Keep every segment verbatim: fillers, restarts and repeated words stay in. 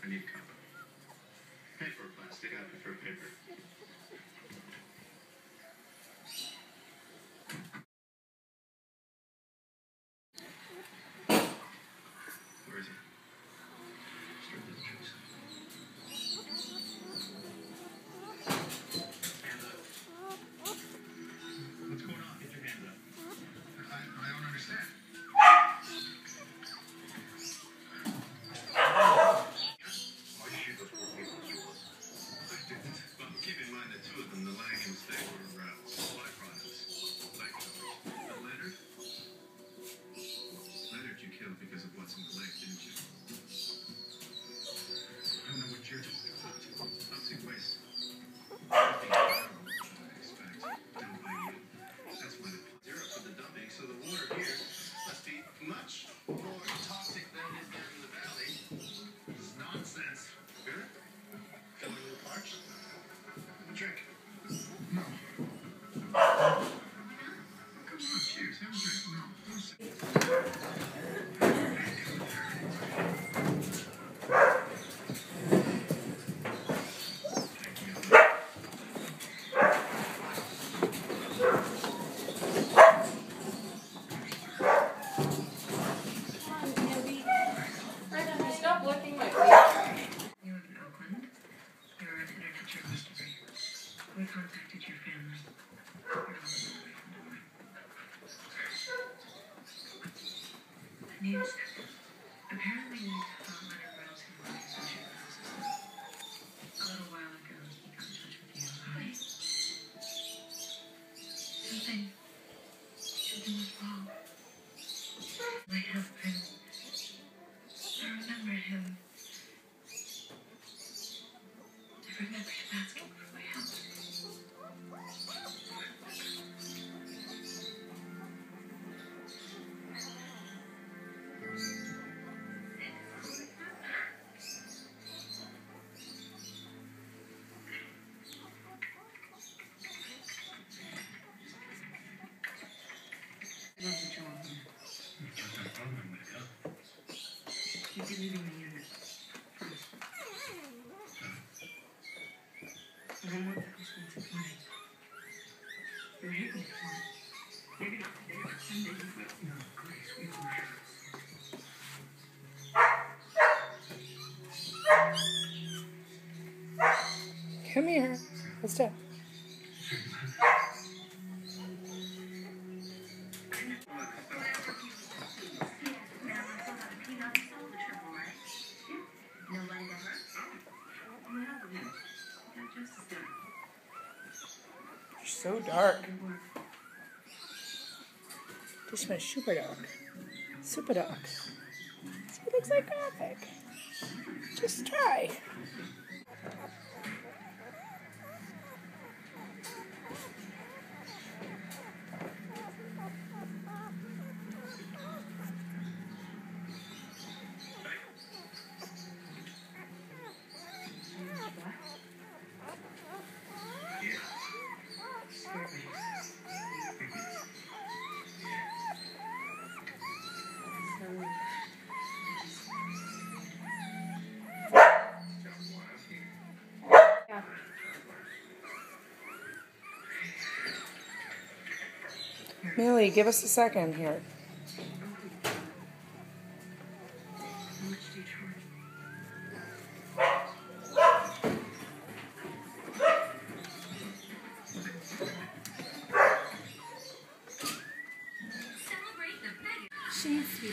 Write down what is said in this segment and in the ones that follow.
I need a cup. Paper or plastic? I prefer paper. Where is he? Straight to the trees. Hands up. What's going on? Get your hands up. I, I don't understand. The leggings, they were uh, supply products. Leg covers. Uh, Leonard? Leonard you killed because of what's in the leg, didn't you? I don't know what you're talking about. Toxic waste. Nothing I expect. Done by you. That's why the zero for the dumping, so the water here must be much more toxic than it is down in the valley. This is nonsense. Good? Feeling a little parched? Drink. No. Come on, cheers. Have a drink. No, don't say. Stop licking my face. You live in Oakland. You're an internet journalist. We contacted your family. You're on the way from Des Moines. The news. Apparently, Leonard Rose, who was your assistant, a little while ago, he got in touch with you. Why? Something. Something was wrong. My husband. I remember him. I remember him asking for my help. I love the job. What's that problem with it? You'd be leaving the unit. Promise. I don't want that expensive money. You're hitting me for it. Maybe not today, but someday you will. No, please, we will. Come here. Let's do it. You're so dark. This one's super dark. Super dark. See, it looks like graphic. Just try. Millie, give us a second here. How much do you charge? She's sweet.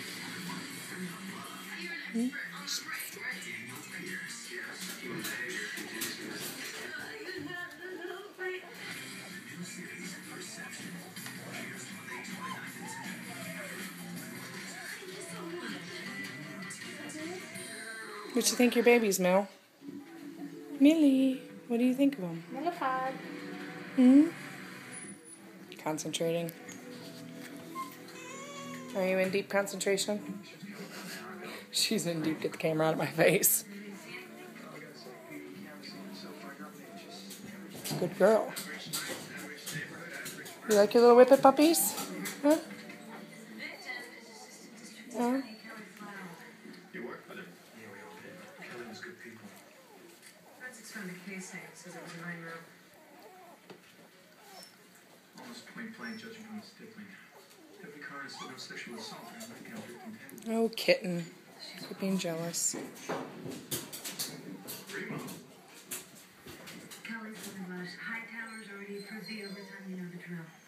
Hmm? What you think your babies, Mel? Millie, what do you think of them? Mollified. Hmm? Concentrating. Are you in deep concentration? She's in deep. Get the camera out of my face. Good girl. You like your little whippet puppies? Huh? Yeah. You work for them? Yeah, we all did. Kelly was good people. found a casing. It says it was a nine-year-old. Almost point blank, judging from the stippling. Every card said no sexual assault. I might count victim ten. Oh, kitten. Quit being jealous. Primo. Kelly's one of us. Hightower's already approved the overtime. You know the drill.